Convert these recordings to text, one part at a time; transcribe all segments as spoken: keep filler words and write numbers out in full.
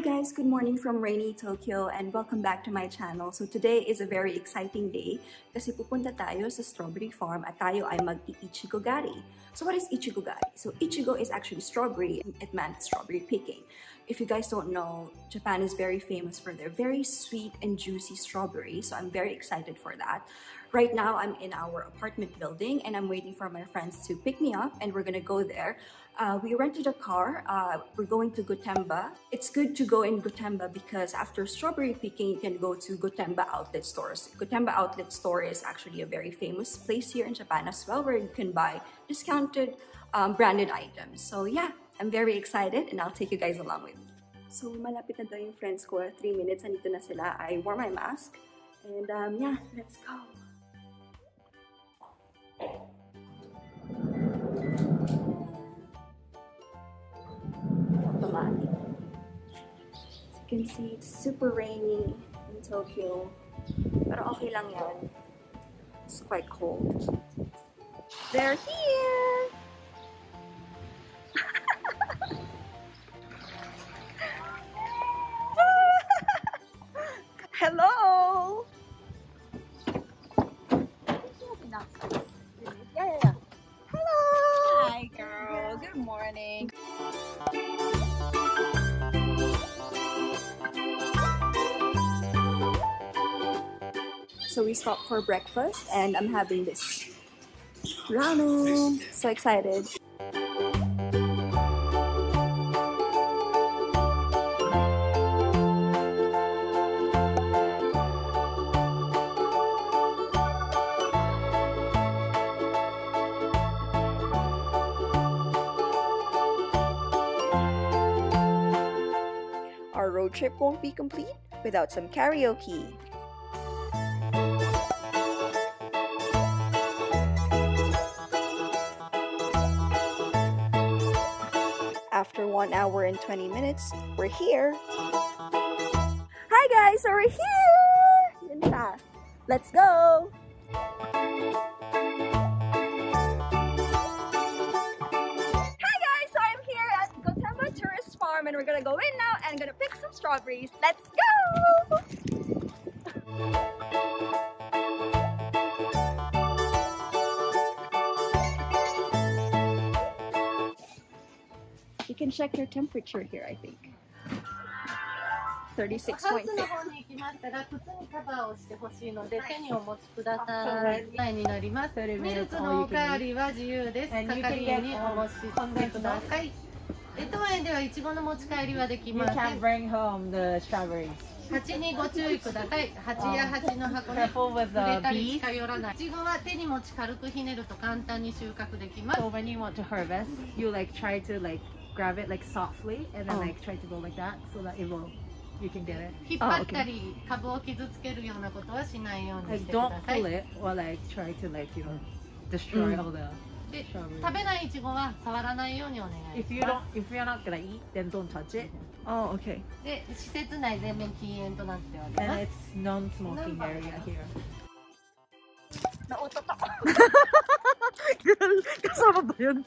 guys, good morning from rainy Tokyo and welcome back to my channel. So today is a very exciting day kasi pupunta tayo sa strawberry farm at tayo ay mag-Ichigogari. So what is Ichigogari? So Ichigo is actually strawberry. It meant strawberry picking. If you guys don't know, Japan is very famous for their very sweet and juicy strawberries. So I'm very excited for that. Right now, I'm in our apartment building and I'm waiting for my friends to pick me up and we're gonna go there. Uh, we rented a car. Uh, we're going to Gotemba. It's good to go in Gotemba because after strawberry picking, you can go to Gotemba outlet stores. Gotemba outlet store is actually a very famous place here in Japan as well, where you can buy discounted um, branded items. So yeah, I'm very excited and I'll take you guys along with me. So malapit na daw yung friends ko. Three minutes, andito na sila. I wore my mask. And um, yeah, let's go. Automatic. As you can see, it's super rainy in Tokyo. Pero okay lang yan. It's quite cold. They're here! Hello! Yeah, yeah, yeah. Hello! Hi, girl. Good morning. So we stopped for breakfast and I'm having this ramen. So excited. Our road trip won't be complete without some karaoke. After one hour and twenty minutes, we're here. Hi guys, so we're here! Yun siya. Let's go! Hi guys, so I'm here at Gotemba Tourist Farm and we're gonna go in now and gonna pick some strawberries. Let's go! You can check your temperature here, I think. thirty-six point six. You can bring home the strawberries. Careful with the bees. So when you want to harvest, you like try to like grab it like softly and then oh. like try to go like that so that it will, you can get it. Oh, okay. Like don't pull it or like try to like, you know, destroy mm. all the strawberries. If you don't, if you're not gonna eat, then don't touch it. Oh, okay. And it's non-smoking area here. Girl, kasama ba yun?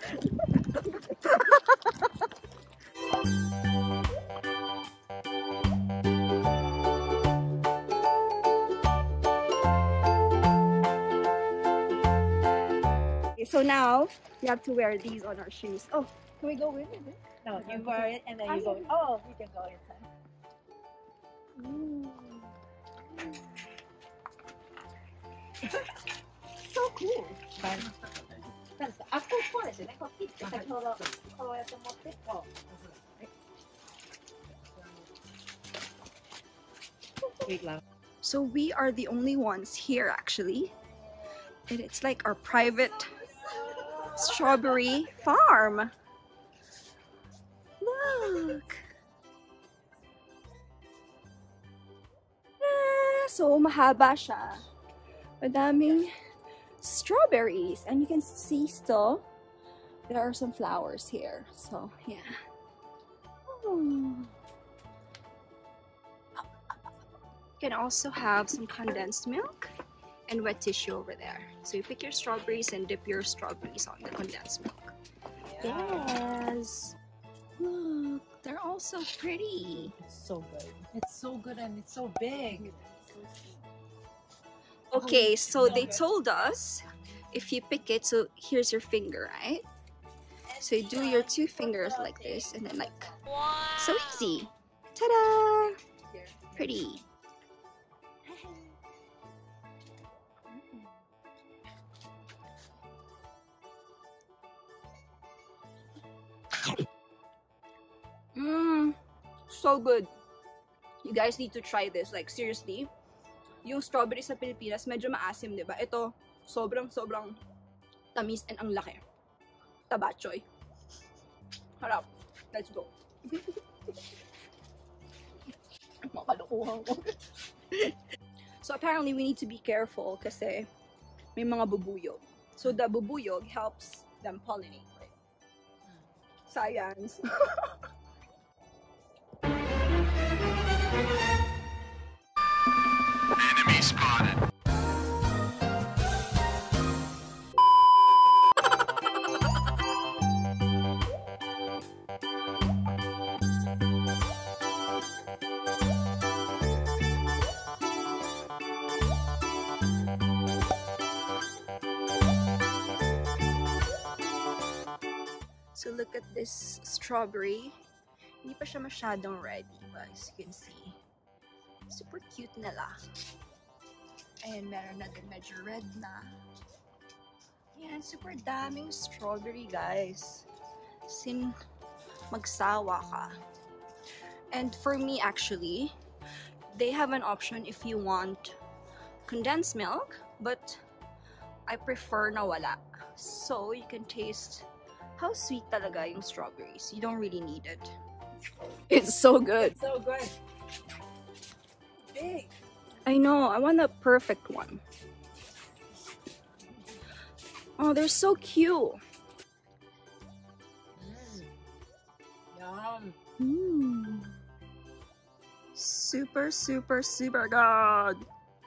So now we have to wear these on our shoes. Oh, can we go in? No, you wear it and then you go. Oh, you can go inside. Mm. So cool. So we are the only ones here actually. And it's like our private strawberry farm. Look. Ah, so mahaba siya. Madaming strawberries, and you can see still there are some flowers here. So yeah. Oh. You can also have some condensed milk and wet tissue over there. So you pick your strawberries and dip your strawberries on the condensed milk. Yeah. Yes. Look, They're all so pretty. It's so good. It's so good and it's so big. Okay, so they told us if you pick it, so here's your finger, right? So you do your two fingers like this and then like, so easy. Ta-da! Pretty. Mmm, so good. You guys need to try this. Like, seriously. Yung strawberry sa Pilipinas, medyo maasim, diba? Ito, sobrang, sobrang tamis and ang laki. Tabachoy. Harap. Let's go. Makalukuhan ko. So, apparently, we need to be careful kasi may mga bubuyog. So, the bubuyog helps them pollinate, right? Science. Enemy spotted. So look at this strawberry. Hindi pa siya masyadong ready, but as you can see, super cute nila. Ayan, meron na din medyo red na. Ayan, super daming strawberry, guys. Sin magsawa ka. And for me, actually, they have an option if you want condensed milk, but I prefer na wala. So you can taste how sweet talaga yung strawberries. You don't really need it. It's so good. It's so good. Big. I know. I want the perfect one. Oh, they're so cute. Mm. Yum. Mm. Super, super, super good.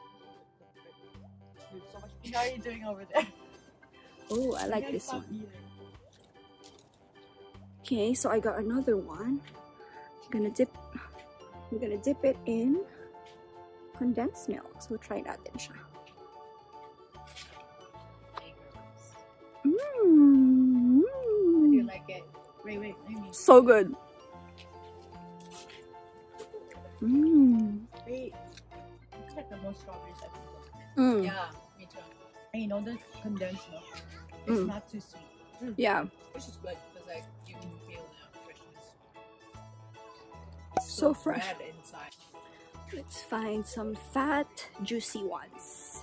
So much. How are you doing over there? Oh, I like this one. Okay, so I got another one. I'm gonna dip. I'm gonna dip it in condensed milk. So we'll try that din siya. Mmm. How do you like it? Wait, wait, let me. So good. Mmm. Wait. It's like the most strawberries I've ever. Mm. Yeah, me too. And you know the condensed milk. It's Mm. not too sweet. Mm. Yeah. Which is good because like you can feel the freshness. So fresh. Red inside. Let's find some fat, juicy ones.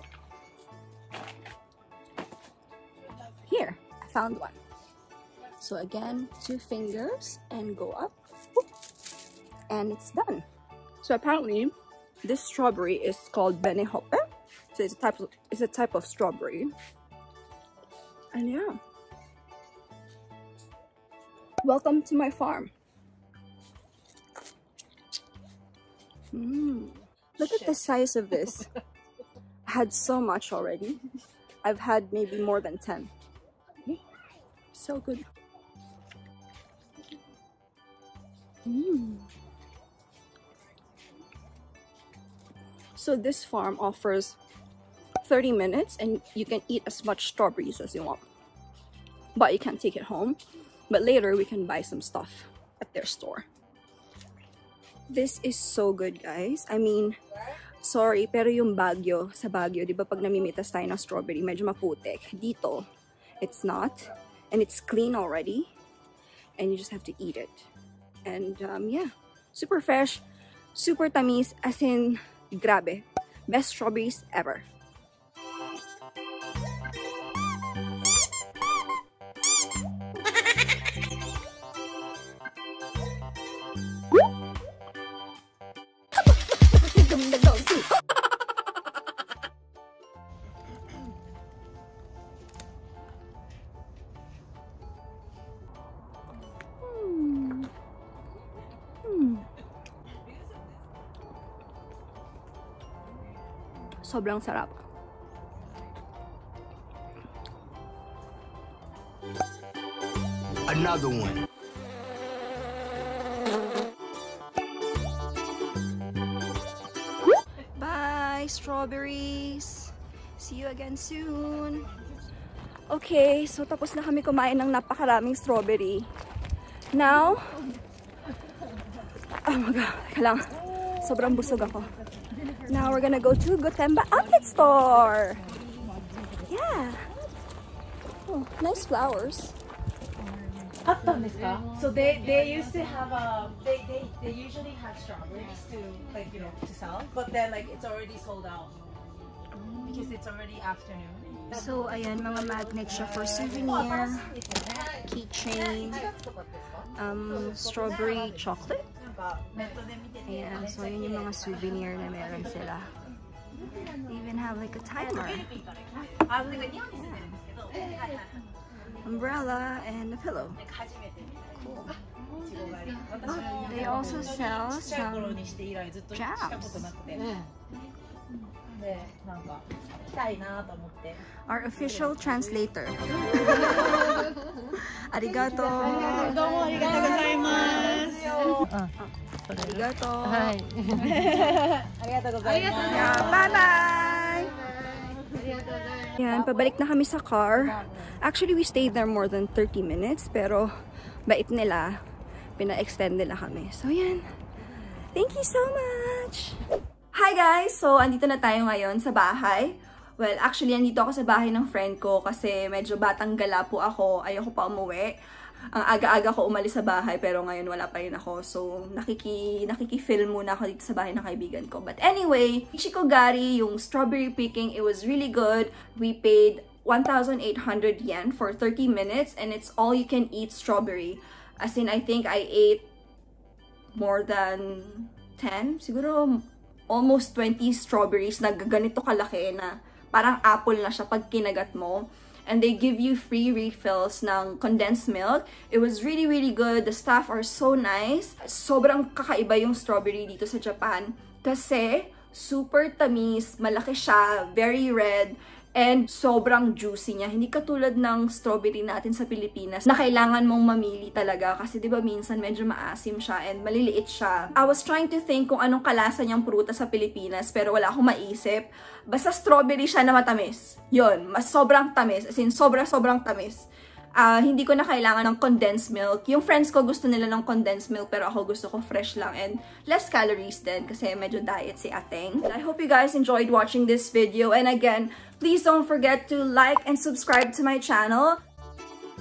Here, I found one. So again, two fingers and go up. Whoop, and it's done. So apparently, this strawberry is called benehope. So it's a type of, it's a type of strawberry. And yeah. Welcome to my farm. Mm. Look at the size of this. I had so much already. I've had maybe more than ten. So good. Mm. So this farm offers thirty minutes and you can eat as much strawberries as you want. But you can't take it home. But later we can buy some stuff at their store. This is so good, guys. I mean, sorry, pero yung Baguio, sa Baguio, di ba pag namimitas tayo ng strawberry, medyo maputik. Dito, it's not. And it's clean already. And you just have to eat it. And um, yeah, super fresh, super tamis, as in, grabe. Best strawberries ever. Sobrang sarap. Another one. Bye, strawberries. See you again soon. Okay, so tapos na kami kumain ng napakaraming strawberry. Now, oh my god, teka lang. Sobrang busog ako. Now we're gonna go to Gotemba Outlet Store. Yeah. Oh, nice flowers. So they they used to have a they they they usually have strawberries to like you know to sell, but then like it's already sold out because it's already afternoon. So ayan, mga magnet siya for souvenir, keychain, um, strawberry chocolate. Ayan, so yun yung mga souvenir na meron sila. They even have like a timer. Umbrella and a pillow. Cool. They also sell some jams. Our official translator. Arigato. Arigato. Bye bye. Yan, pabalik na kami sa car. Actually, we stayed there more than thirty minutes, pero bait nila, pina-extend nila kami. So yan. Thank you so much. Hi guys! So, andito na tayo ngayon sa bahay. Well, actually, andito ako sa bahay ng friend ko kasi medyo batang gala po ako. Ayoko pa umuwi. Ang aga-aga ko umalis sa bahay pero ngayon wala pa rin ako. So, nakiki, nakiki-film muna ako dito sa bahay ng kaibigan ko. But anyway, Ichigogari, yung strawberry picking, it was really good. We paid one thousand eight hundred yen for thirty minutes and it's all you can eat strawberry. As in, I think I ate more than ten, siguro almost twenty strawberries na ganito kalaki na parang apple na siya pag kinagat mo. And they give you free refills ng condensed milk. It was really, really good. The staff are so nice. Sobrang kakaiba yung strawberry dito sa Japan. Kasi super tamis, malaki siya, very red, and sobrang juicy niya. Hindi katulad ng strawberry natin sa Pilipinas na kailangan mong mamili talaga kasi 'di ba minsan medyo maasim siya and maliliit siya. I was trying to think kung anong kalasa niyang prutas sa Pilipinas pero wala akong maisip. Basta strawberry siya na matamis. 'Yon, mas sobrang tamis, as in sobra-sobrang tamis. Uh, hindi ko na kailangan ng condensed milk. Yung friends ko gusto nila ng condensed milk pero ako gusto ko fresh lang and less calories din kasi medyo diet si Ateng. I hope you guys enjoyed watching this video and again, please don't forget to like and subscribe to my channel.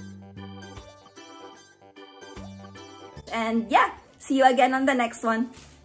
And yeah, see you again on the next one.